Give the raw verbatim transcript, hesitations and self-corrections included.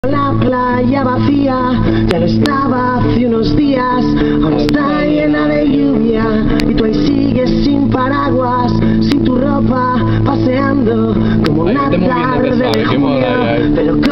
La playa vacía, ya lo estaba hace unos días, ahora está llena de lluvia y tú ahí sigues sin paraguas, sin tu ropa, paseando como una tarde de junio, pero